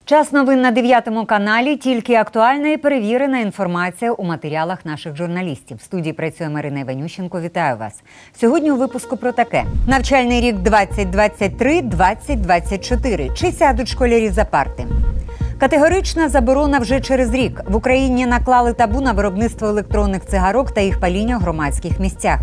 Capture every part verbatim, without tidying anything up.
Час новин на дев'ятому каналі. Тільки актуальна і перевірена інформація у матеріалах наших журналістів. В студії працює Марина Іванющенко. Вітаю вас. Сьогодні у випуску про таке. Навчальний рік двадцять двадцять три - двадцять двадцять чотири. Чи сядуть школярі за парти? Категорична заборона вже через рік. В Україні наклали табу на виробництво електронних цигарок та їх паління в громадських місцях.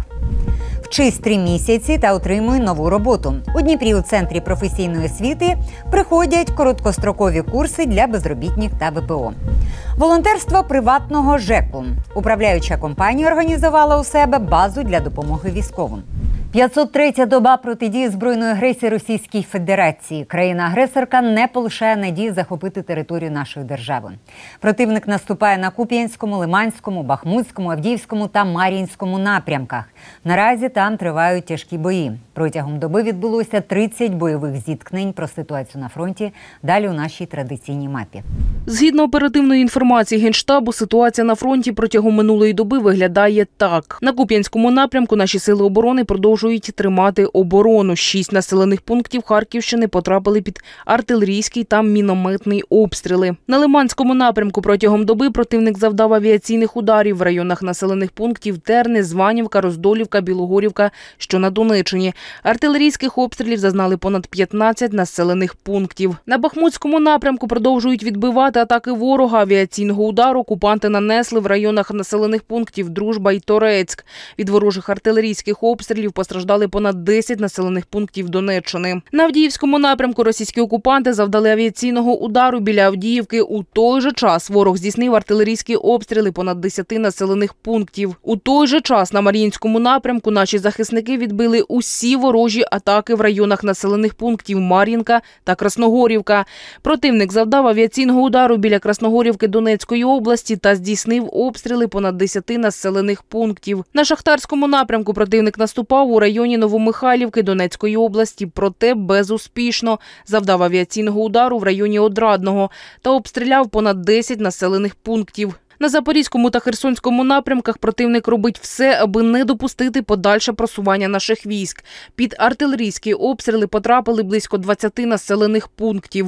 Вчись три місяці та отримуй нову роботу. У Дніпрі у Центрі професійної освіти приходять короткострокові курси для безробітних та В П О. Волонтерство приватного ЖЕКу. Управляюча компанія організувала у себе базу для допомоги військовим. п'ятсот третя доба протидії збройної агресії Російській Федерації. Країна-агресорка не полишає надії захопити територію нашої держави. Противник наступає на Куп'янському, Лиманському, Бахмутському, Авдіївському та Мар'їнському напрямках. Наразі там тривають тяжкі бої. Протягом доби відбулося тридцять бойових зіткнень. Про ситуацію на фронті далі у нашій традиційній мапі. Згідно оперативної інформації Генштабу, ситуація на фронті протягом минулої доби виглядає так. На Куп'янському напрямку наші сили оборони продовжують тримати оборону. Шість населених пунктів Харківщини потрапили під артилерійський та мінометний обстріли. На Лиманському напрямку протягом доби противник завдав авіаційних ударів в районах населених пунктів Терни, Званівка, Роздолівка, Білогорівка, що на Донеччині. Артилерійських обстрілів зазнали понад п'ятнадцять населених пунктів. На Бахмутському напрямку продовжують відбивати атаки ворога. Авіаційного удару окупанти нанесли в районах населених пунктів Дружба і Торецьк. Від ворожих артилерійських обстрілів постраждали понад десять населених пунктів Донеччини. На Авдіївському напрямку російські окупанти завдали авіаційного удару біля Авдіївки. У той же час ворог здійснив артилерійські обстріли понад десяти населених пунктів. У той же час на Мар'їнському напрямку наші захисники відбили усі ворожі атаки в районах населених пунктів Мар'їнка та Красногорівка. Противник завдав авіаційного удару біля Красногорівки Донецької області та здійснив обстріли понад десяти населених пунктів. На Шахтарському напрямку противник наступав у районі Новомихайлівки Донецької області, проте безуспішно. Завдав авіаційного удару в районі Одрадного та обстріляв понад десять населених пунктів. На Запорізькому та Херсонському напрямках противник робить все, аби не допустити подальше просування наших військ. Під артилерійські обстріли потрапили близько двадцяти населених пунктів.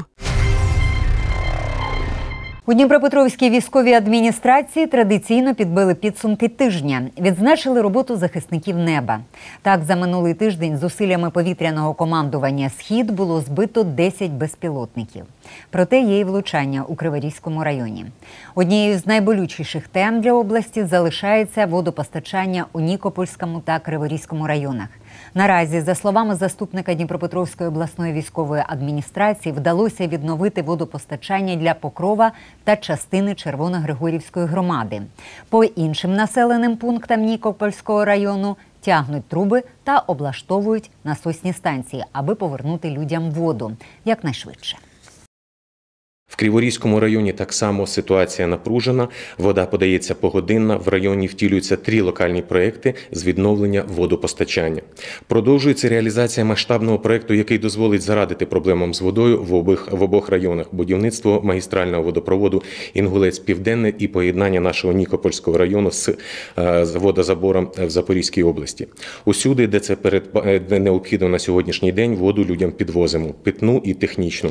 У Дніпропетровській військовій адміністрації традиційно підбили підсумки тижня. Відзначили роботу захисників неба. Так, за минулий тиждень зусиллями повітряного командування «Схід» було збито десять безпілотників. Проте є і влучання у Криворізькому районі. Однією з найболючіших тем для області залишається водопостачання у Нікопольському та Криворізькому районах. Наразі, за словами заступника Дніпропетровської обласної військової адміністрації, вдалося відновити водопостачання для Покрова та частини Червоногригорівської громади. По іншим населеним пунктам Нікопольського району тягнуть труби та облаштовують насосні станції, аби повернути людям воду якнайшвидше. В Криворізькому районі так само ситуація напружена. Вода подається погодинно. В районі втілюються три локальні проекти з відновлення водопостачання. Продовжується реалізація масштабного проекту, який дозволить зарадити проблемам з водою в обох, в обох районах. Будівництво магістрального водопроводу Інгулець-Південне і поєднання нашого Нікопольського району з, з водозабором в Запорізькій області. Усюди, де це перед, де необхідно на сьогоднішній день, воду людям підвозимо, питну і технічну.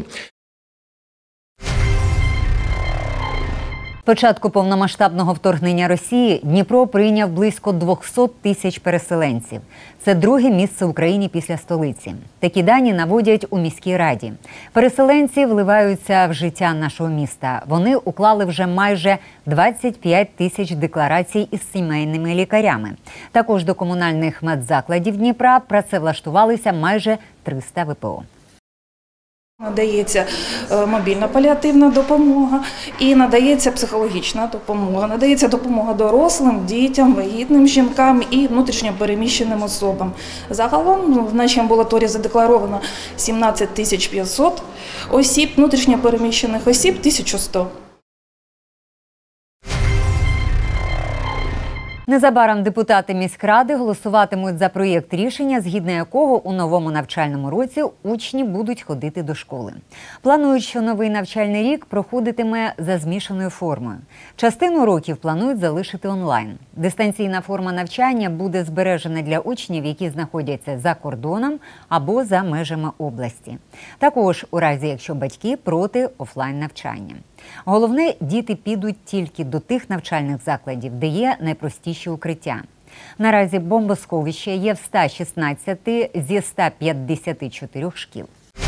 З початку повномасштабного вторгнення Росії Дніпро прийняв близько двохсот тисяч переселенців. Це друге місце в Україні після столиці. Такі дані наводять у міській раді. Переселенці вливаються в життя нашого міста. Вони уклали вже майже двадцять п'ять тисяч декларацій із сімейними лікарями. Також до комунальних медзакладів Дніпра працевлаштувалися майже триста В П О. Надається мобільна паліативна допомога і надається психологічна допомога. Надається допомога дорослим, дітям, вагітним жінкам і внутрішньо переміщеним особам. Загалом в нашій амбулаторії задекларовано сімнадцять тисяч п'ятсот осіб, внутрішньо переміщених осіб – тисяча сто. Незабаром депутати міськради голосуватимуть за проєкт рішення, згідно якого у новому навчальному році учні будуть ходити до школи. Планують, що новий навчальний рік проходитиме за змішаною формою. Частину уроків планують залишити онлайн. Дистанційна форма навчання буде збережена для учнів, які знаходяться за кордоном або за межами області. Також у разі, якщо батьки проти офлайн навчання. Головне, діти підуть тільки до тих навчальних закладів, де є найпростіші укриття. Наразі бомбосховище є в ста шістнадцяти зі ста п'ятдесяти чотирьох шкіл.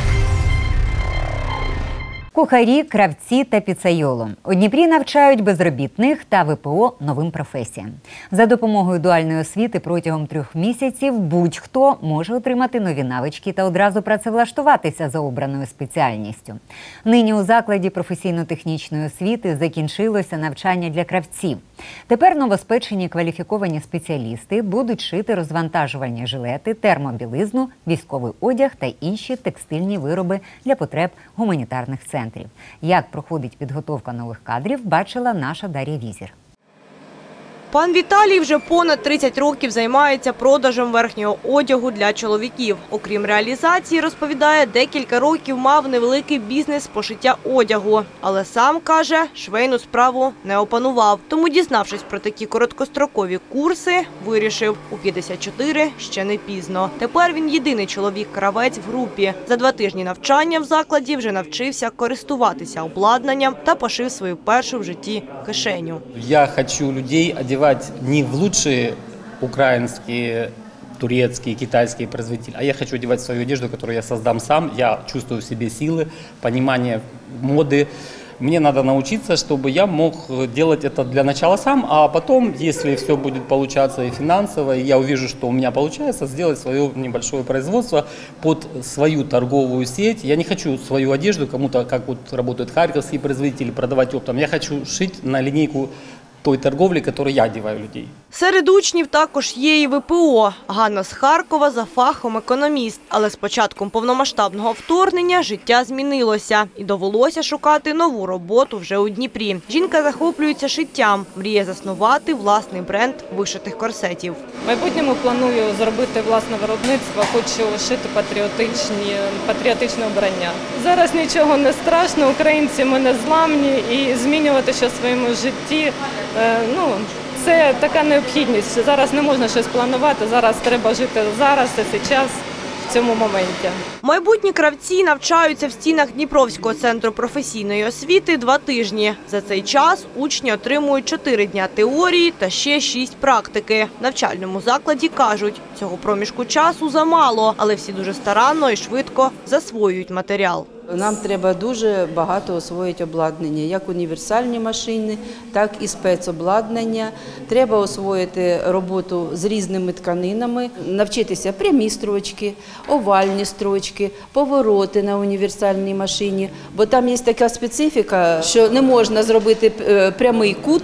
Кухарі, кравці та піцайоло. У Дніпрі навчають безробітних та В П О новим професіям. За допомогою дуальної освіти протягом трьох місяців будь-хто може отримати нові навички та одразу працевлаштуватися за обраною спеціальністю. Нині у закладі професійно-технічної освіти закінчилося навчання для кравців. Тепер новоспечені кваліфіковані спеціалісти будуть шити розвантажувальні жилети, термобілизну, військовий одяг та інші текстильні вироби для потреб гуманітарних центрів. Як проходить підготовка нових кадрів, бачила наша Дар'я Візір. Пан Віталій вже понад тридцять років займається продажем верхнього одягу для чоловіків. Окрім реалізації, розповідає, декілька років мав невеликий бізнес пошиття одягу. Але сам, каже, швейну справу не опанував. Тому, дізнавшись про такі короткострокові курси, вирішив – у п'ятдесят чотири ще не пізно. Тепер він єдиний чоловік-кравець в групі. За два тижні навчання в закладі вже навчився користуватися обладнанням та пошив свою першу в житті кишеню. Я хочу людей одягати не в лучшие украинские, турецкие, китайские производители, а я хочу одевать свою одежду, которую я создам сам. Я чувствую в себе силы, понимание моды. Мне надо научиться, чтобы я мог делать это для начала сам, а потом, если все будет получаться и финансово, и я увижу, что у меня получается, сделать свое небольшое производство под свою торговую сеть. Я не хочу свою одежду кому-то, как вот работают харьковские производители, продавать оптом. Я хочу шить на линейку той торговлі, якою я одягаю людей. Серед учнів також є і В П О. Ганна з Харкова за фахом економіст. Але з початком повномасштабного вторгнення життя змінилося. І довелося шукати нову роботу вже у Дніпрі. Жінка захоплюється шиттям. Мріє заснувати власний бренд вишитих корсетів. В майбутньому планую зробити власне виробництво. Хочу шити патріотичні, патріотичне обрання. Зараз нічого не страшно. Українці ми незламні. І змінювати щось в своєму житті – ну, це така необхідність. Зараз не можна щось планувати, зараз треба жити зараз, і зараз, в цьому моменті. Майбутні кравці навчаються в стінах Дніпровського центру професійної освіти два тижні. За цей час учні отримують чотири дня теорії та ще шість практики. В навчальному закладі кажуть, цього проміжку часу замало, але всі дуже старанно і швидко засвоюють матеріал. Нам треба дуже багато освоїти обладнання, як універсальні машини, так і спецобладнання. Треба освоїти роботу з різними тканинами, навчитися прямі строчки, овальні строчки, повороти на універсальній машині. Бо там є така специфіка, що не можна зробити прямий кут,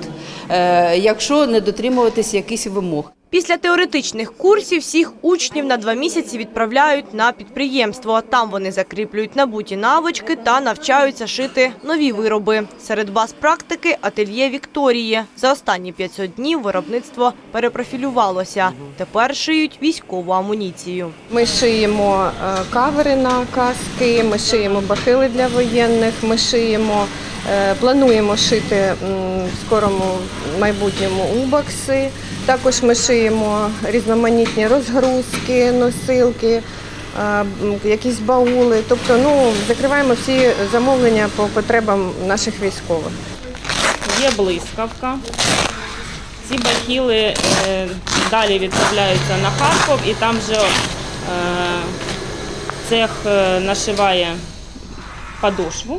якщо не дотримуватися якихось вимог. Після теоретичних курсів всіх учнів на два місяці відправляють на підприємство. Там вони закріплюють набуті навички та навчаються шити нові вироби. Серед баз практики – ательє Вікторії. За останні п'ятсот днів виробництво перепрофілювалося. Тепер шиють військову амуніцію. Ми шиємо кавери на каски, ми шиємо бахили для воєнних, ми шиємо, плануємо шити в скорому майбутньому убокси. Також ми шиємо різноманітні розгрузки, носилки, якісь баули. Тобто, ну, закриваємо всі замовлення по потребам наших військових. Є блискавка. Ці бахіли е, далі відправляються на Харків, і там вже е, цех нашиває подошву.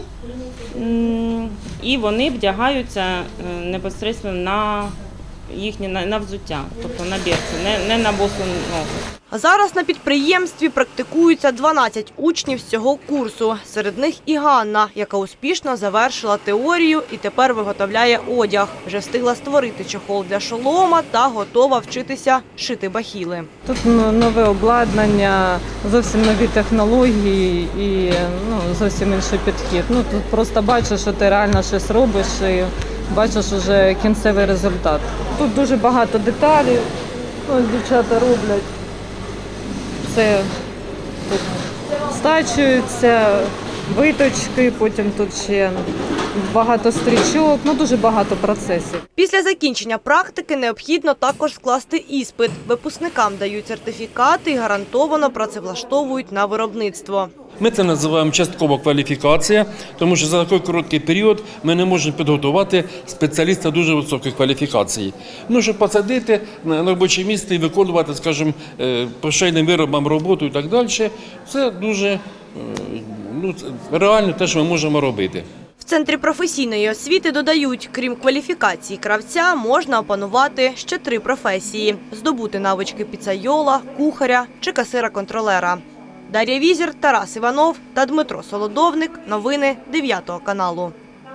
І вони вдягаються непосередньо на їхні на взуття, тобто на берці, не, не на босу ногу. А зараз на підприємстві практикуються дванадцять учнів з цього курсу. Серед них і Ганна, яка успішно завершила теорію і тепер виготовляє одяг. Вже встигла створити чохол для шолома та готова вчитися шити бахіли. Тут нове обладнання, зовсім нові технології і ну, зовсім інший підхід. Ну, тут просто бачиш, що ти реально щось робиш і бачиш вже кінцевий результат. Тут дуже багато деталей, ось дівчата роблять. Це тут стачуються, виточки, потім тут ще багато стрічок, ну дуже багато процесів. Після закінчення практики необхідно також скласти іспит. Випускникам дають сертифікати і гарантовано працевлаштовують на виробництво. Ми це називаємо часткова кваліфікація, тому що за такий короткий період ми не можемо підготувати спеціаліста дуже високої кваліфікації. Ну, щоб посадити на робоче місце і виконувати, скажімо, по швейним виробам роботу і так далі, це дуже ну, реально те, що ми можемо робити. В Центрі професійної освіти додають, крім кваліфікації кравця, можна опанувати ще три професії – здобути навички піцайола, кухаря чи касира-контролера. Дар'я Візір, Тарас Іванов та Дмитро Солодовник. Новини дев'ятого каналу.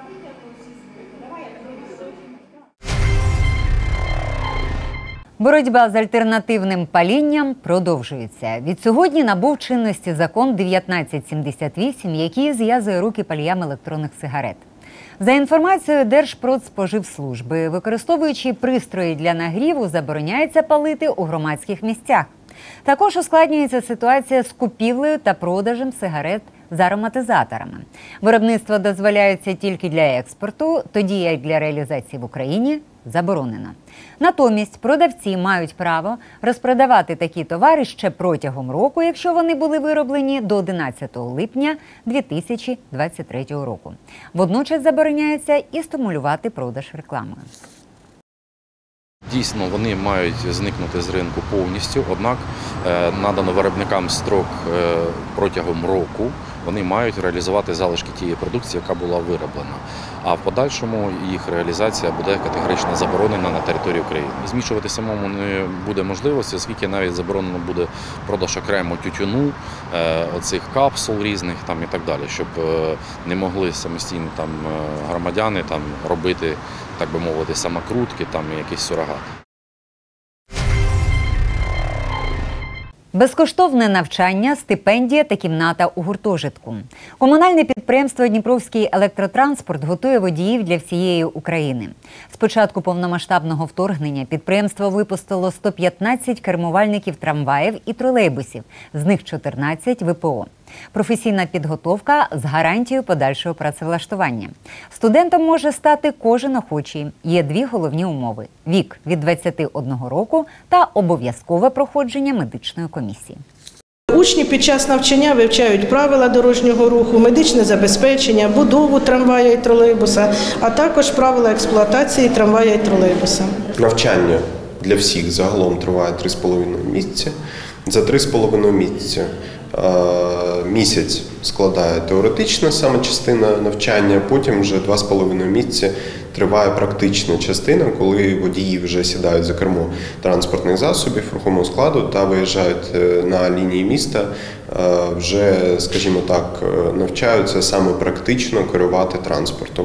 Боротьба з альтернативним палінням продовжується. Відсьогодні набув чинності закон дев'ятнадцять сімдесят вісім, який зв'язує руки паліям електронних сигарет. За інформацією Держпродспоживслужби, використовуючи пристрої для нагріву, забороняється палити у громадських місцях. Також ускладнюється ситуація з купівлею та продажем сигарет з ароматизаторами. Виробництво дозволяється тільки для експорту, тоді як для реалізації в Україні заборонено. Натомість продавці мають право розпродавати такі товари ще протягом року, якщо вони були вироблені до одинадцятого липня дві тисячі двадцять третього року. Водночас забороняється і стимулювати продаж рекламою. Дійсно, вони мають зникнути з ринку повністю, однак надано виробникам строк протягом року, вони мають реалізувати залишки тієї продукції, яка була вироблена. А в подальшому їх реалізація буде категорично заборонена на території України. Змішувати самому не буде можливості, оскільки навіть заборонено буде продаж окремо тютюну, оцих капсул різних там, і так далі, щоб не могли самостійно там, громадяни там, робити, так би мовити, самокрутки, там, якісь сурогати. Безкоштовне навчання, стипендія та кімната у гуртожитку. Комунальне підприємство «Дніпровський електротранспорт» готує водіїв для всієї України. З початку повномасштабного вторгнення підприємство випустило сто п'ятнадцять кермувальників трамваїв і тролейбусів, з них чотирнадцять – ВПО. Професійна підготовка з гарантією подальшого працевлаштування. Студентом може стати кожен охочий. Є дві головні умови – вік від двадцяти одного року та обов'язкове проходження медичної комісії. Учні під час навчання вивчають правила дорожнього руху, медичне забезпечення, будову трамвая і тролейбуса, а також правила експлуатації трамвая і тролейбуса. Навчання для всіх загалом триває три з половиною місяці. За три з половиною місяці місяць складає теоретична саме частина навчання, потім вже два з половиною місяці триває практична частина, коли водії вже сідають за кермо транспортних засобів рухомого складу та виїжджають на лінії міста, вже, скажімо так, навчаються саме практично керувати транспортом.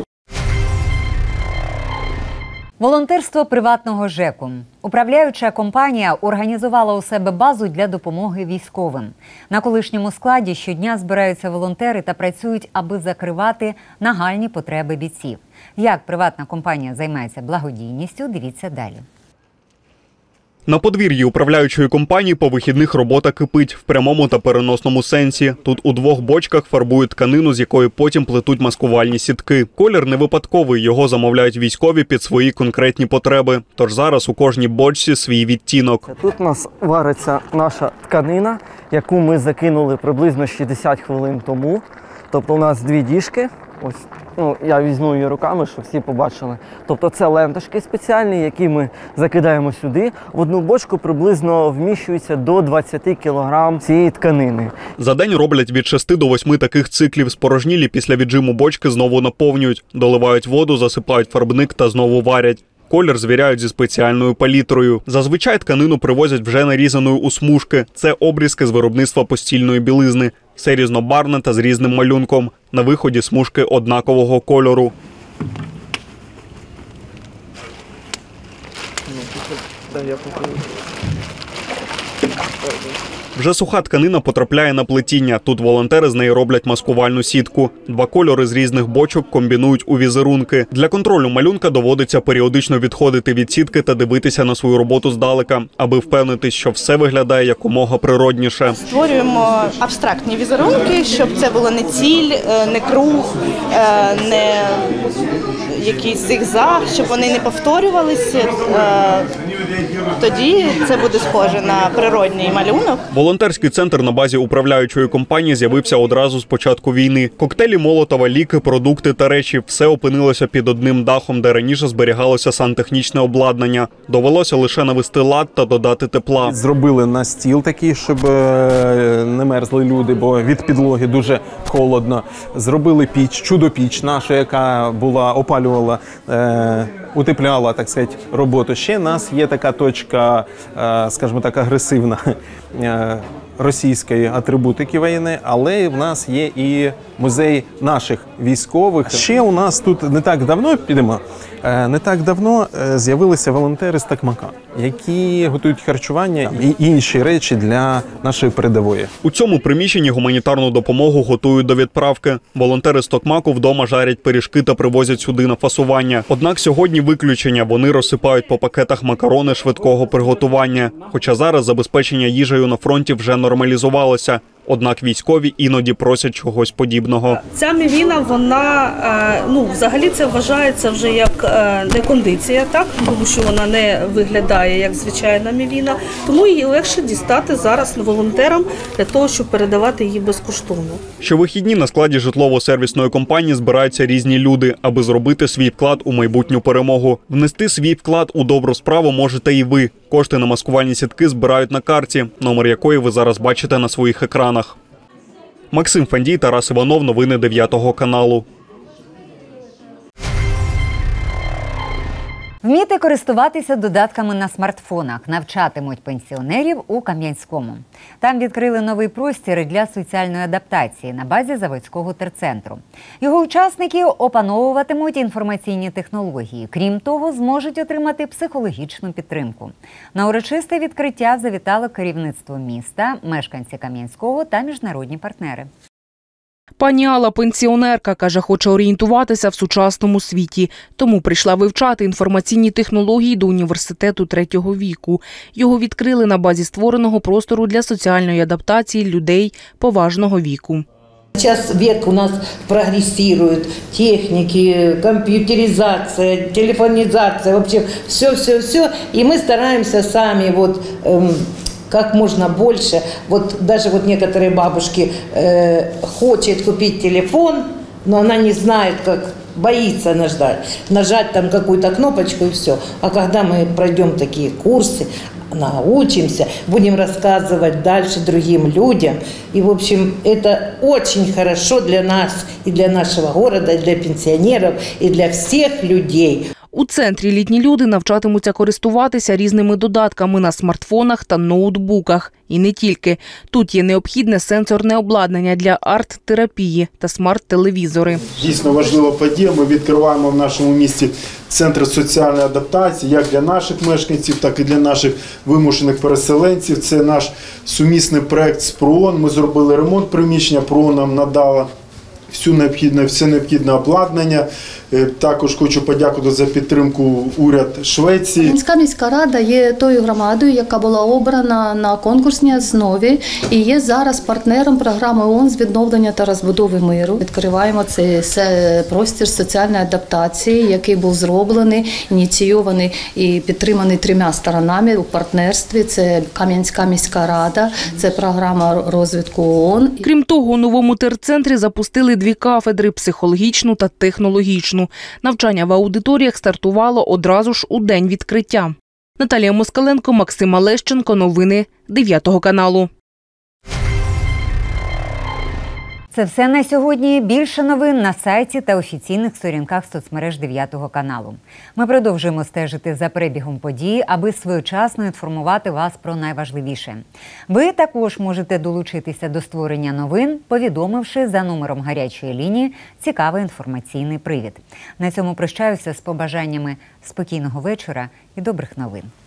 Волонтерство приватного ЖЕКу. Управляюча компанія організувала у себе базу для допомоги військовим. На колишньому складі щодня збираються волонтери та працюють, аби закривати нагальні потреби бійців. Як приватна компанія займається благодійністю, дивіться далі. На подвір'ї управляючої компанії по вихідних робота кипить в прямому та переносному сенсі. Тут у двох бочках фарбують тканину, з якої потім плетуть маскувальні сітки. Колір не випадковий, його замовляють військові під свої конкретні потреби. Тож зараз у кожній бочці свій відтінок. Тут у нас вариться наша тканина, яку ми закинули приблизно шістдесят хвилин тому. Тобто у нас дві діжки. Ось, ну, я візьму її руками, щоб всі побачили. Тобто це ленточки спеціальні, які ми закидаємо сюди. В одну бочку приблизно вміщується до двадцяти кілограм цієї тканини. За день роблять від шести до восьми таких циклів. Спорожнілі після віджиму бочки знову наповнюють. Доливають воду, засипають фарбник та знову варять. Колір звіряють зі спеціальною палітрою. Зазвичай тканину привозять вже нарізаною у смужки. Це обрізки з виробництва постільної білизни. Все різнобарвне та з різним малюнком. На виході смужки однакового кольору. Вже суха тканина потрапляє на плетіння. Тут волонтери з неї роблять маскувальну сітку. Два кольори з різних бочок комбінують у візерунки. Для контролю малюнка доводиться періодично відходити від сітки та дивитися на свою роботу здалека, аби впевнитись, що все виглядає якомога природніше. Створюємо абстрактні візерунки, щоб це було не ціль, не круг, не якийсь зигзаг, щоб вони не повторювалися. Тоді це буде схоже на природній малюнок. Волонтерський центр на базі управляючої компанії з'явився одразу з початку війни. Коктейлі Молотова, ліки, продукти та речі – все опинилося під одним дахом, де раніше зберігалося сантехнічне обладнання. Довелося лише навести лад та додати тепла. Зробили на стіл такий, щоб не мерзли люди, бо від підлоги дуже холодно. Зробили піч, чудо-піч наша, яка була, опалювала, е, утепляла, так сказати, роботу. Ще в нас є така точка, е, скажімо так, агресивна, е, російської атрибутики воєнної, але в нас є і музей наших військових. Ще у нас тут не так давно, підемо, не так давно з'явилися волонтери з Токмака, які готують харчування і інші речі для нашої передової. У цьому приміщенні гуманітарну допомогу готують до відправки. Волонтери з Токмаку вдома жарять пиріжки та привозять сюди на фасування. Однак сьогодні виключення. Вони розсипають по пакетах макарони швидкого приготування. Хоча зараз забезпечення їжею на фронті вже нормалізувалося. Однак військові іноді просять чогось подібного. Ця мівіна, вона, ну, взагалі це вважається вже як не кондиція, так? Тому що вона не виглядає як звичайна мівіна. Тому її легше дістати зараз волонтерам для того, щоб передавати її безкоштовно. Щовихідні на складі житлово-сервісної компанії збираються різні люди, аби зробити свій вклад у майбутню перемогу. Внести свій вклад у добру справу можете і ви. Кошти на маскувальні сітки збирають на карті, номер якої ви зараз бачите на своїх екранах. Максим Фандій, Тарас Іванов, новини дев'ятого каналу. Вміти користуватися додатками на смартфонах навчатимуть пенсіонерів у Кам'янському. Там відкрили новий простір для соціальної адаптації на базі Заводського терцентру. Його учасники опановуватимуть інформаційні технології. Крім того, зможуть отримати психологічну підтримку. На урочисте відкриття завітало керівництво міста, мешканці Кам'янського та міжнародні партнери. Пані Алла – пенсіонерка, каже, хоче орієнтуватися в сучасному світі. Тому прийшла вивчати інформаційні технології до університету третього віку. Його відкрили на базі створеного простору для соціальної адаптації людей поважного віку. Сейчас век у нас прогрессирует, техники, компьютеризация, телефонизация, вообще все-все-все. И мы стараемся сами вот... Эм, как можно больше. Вот даже вот некоторые бабушки э, хотят купить телефон, но она не знает, как, боится нажать, нажать там какую-то кнопочку и все. А когда мы пройдем такие курсы, научимся, будем рассказывать дальше другим людям. И, в общем, это очень хорошо для нас и для нашего города, и для пенсионеров, и для всех людей. У центрі літні люди навчатимуться користуватися різними додатками на смартфонах та ноутбуках. І не тільки. Тут є необхідне сенсорне обладнання для арт-терапії та смарт-телевізори. Дійсно важлива подія. Ми відкриваємо в нашому місті центр соціальної адаптації як для наших мешканців, так і для наших вимушених переселенців. Це наш сумісний проект з ПРООН. Ми зробили ремонт приміщення, ПРООН нам надала всю необхідне, все необхідне обладнання. Також хочу подякувати за підтримку уряд Швеції. Кам'янська міська рада є тою громадою, яка була обрана на конкурсній основі і є зараз партнером програми ООН з відновлення та розбудови миру. Відкриваємо цей простір соціальної адаптації, який був зроблений, ініційований і підтриманий трьома сторонами у партнерстві. Це Кам'янська міська рада, це програма розвитку ООН. Крім того, у новому терцентрі запустили дві кафедри – психологічну та технологічну. Навчання в аудиторіях стартувало одразу ж у день відкриття. Наталія Москаленко, Максим Алещенко. Новини дев'ятого каналу. Це все на сьогодні. Більше новин на сайті та офіційних сторінках соцмереж дев'ятого каналу. Ми продовжуємо стежити за перебігом подій, аби своєчасно інформувати вас про найважливіше. Ви також можете долучитися до створення новин, повідомивши за номером гарячої лінії цікавий інформаційний привід. На цьому прощаюся з побажаннями спокійного вечора і добрих новин.